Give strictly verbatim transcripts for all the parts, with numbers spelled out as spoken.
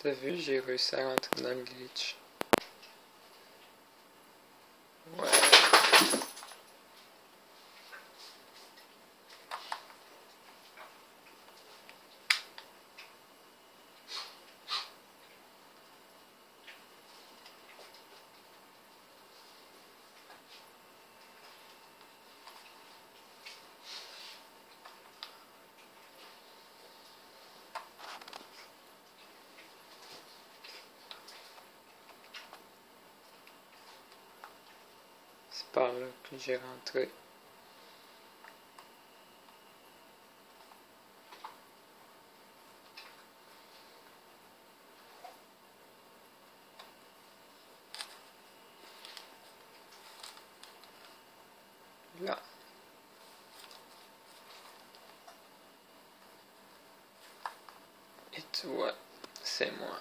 T'as vu, j'ai réussi à rentrer dans le glitch. Ouais. C'est par là que j'ai rentré. Là. Et tu vois, c'est moi.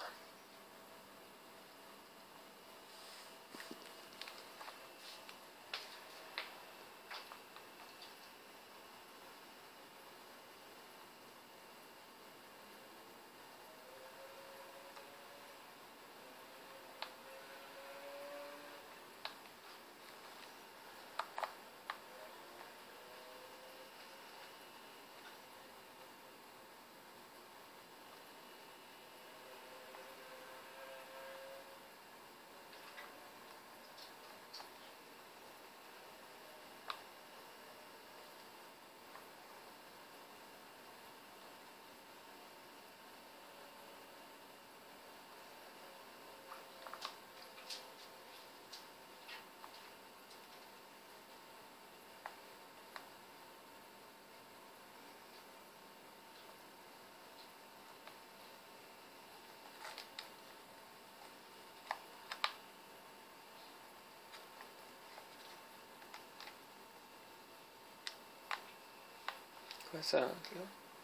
Quoi ça rentre là?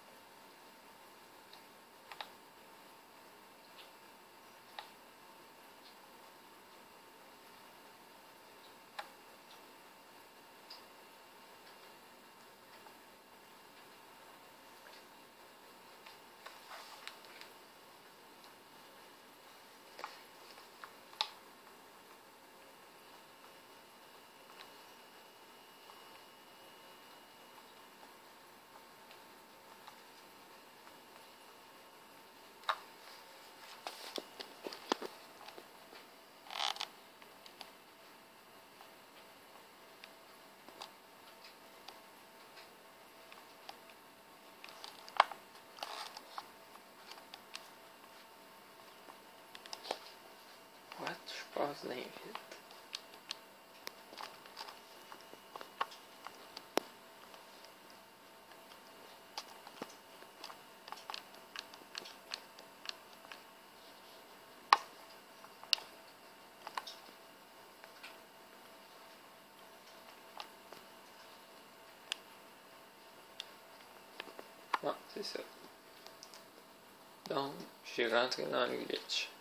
What? Je passe d'invite. Bon, c'est ça. Donc, j'ai rentré dans le glitch.